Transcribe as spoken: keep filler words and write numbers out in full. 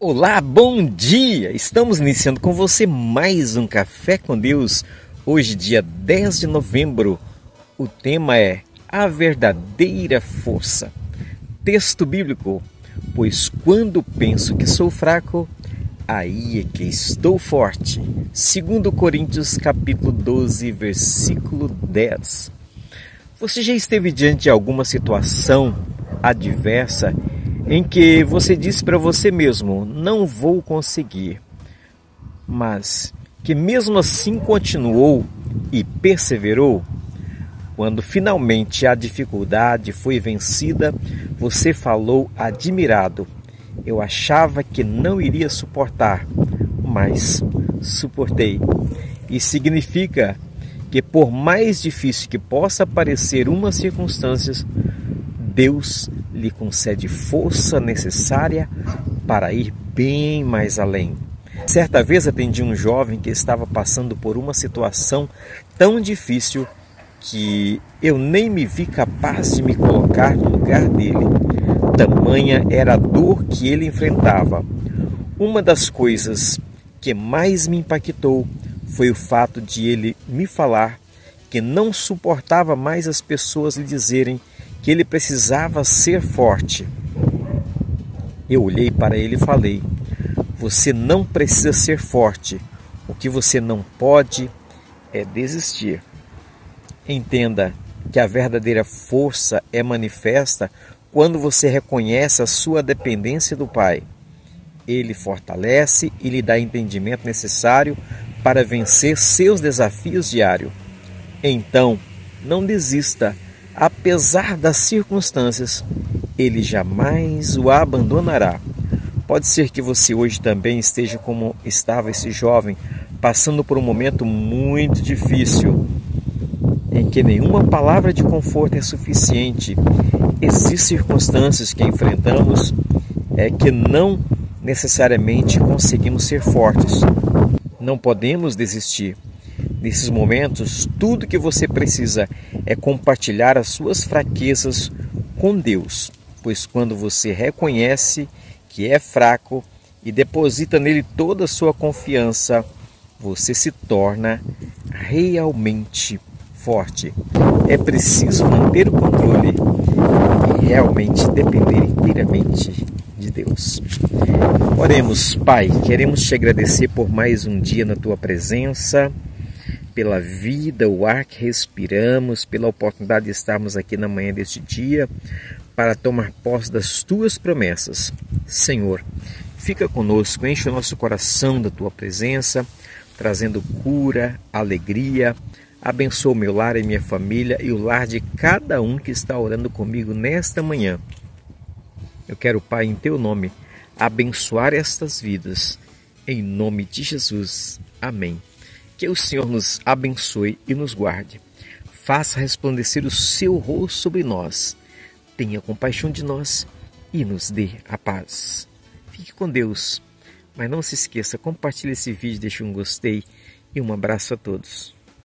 Olá, bom dia! Estamos iniciando com você mais um Café com Deus. Hoje, dia dez de novembro, o tema é a verdadeira força. Texto bíblico: pois quando penso que sou fraco, aí é que estou forte. Segundo Coríntios, capítulo doze, versículo dez. Você já esteve diante de alguma situação adversa em que você disse para você mesmo: não vou conseguir, mas que mesmo assim continuou e perseverou? Quando finalmente a dificuldade foi vencida, você falou admirado: eu achava que não iria suportar, mas suportei. Isso significa que, por mais difícil que possa parecer uma circunstância, Deus lhe concede força necessária para ir bem mais além. Certa vez atendi um jovem que estava passando por uma situação tão difícil que eu nem me vi capaz de me colocar no lugar dele. Tamanha era a dor que ele enfrentava. Uma das coisas que mais me impactou foi o fato de ele me falar que não suportava mais as pessoas lhe dizerem que ele precisava ser forte. Eu olhei para ele e falei: você não precisa ser forte. O que você não pode é desistir. Entenda que a verdadeira força é manifesta quando você reconhece a sua dependência do Pai. Ele fortalece e lhe dá entendimento necessário para vencer seus desafios diários. Então, não desista. Apesar das circunstâncias, Ele jamais o abandonará. Pode ser que você hoje também esteja como estava esse jovem, passando por um momento muito difícil, em que nenhuma palavra de conforto é suficiente. Existem circunstâncias que enfrentamos é que não necessariamente conseguimos ser fortes. Não podemos desistir. Nesses momentos, tudo que você precisa é compartilhar as suas fraquezas com Deus, pois quando você reconhece que é fraco e deposita nele toda a sua confiança, você se torna realmente forte. É preciso manter o controle e realmente depender inteiramente de Deus. Oremos. Pai, queremos te agradecer por mais um dia na tua presença, pela vida, o ar que respiramos, pela oportunidade de estarmos aqui na manhã deste dia para tomar posse das tuas promessas. Senhor, fica conosco, enche o nosso coração da tua presença, trazendo cura, alegria. Abençoa o meu lar e minha família e o lar de cada um que está orando comigo nesta manhã. Eu quero, Pai, em teu nome, abençoar estas vidas. Em nome de Jesus. Amém. Que o Senhor nos abençoe e nos guarde. Faça resplandecer o seu rosto sobre nós. Tenha compaixão de nós e nos dê a paz. Fique com Deus. Mas não se esqueça, compartilhe esse vídeo, deixe um gostei e um abraço a todos.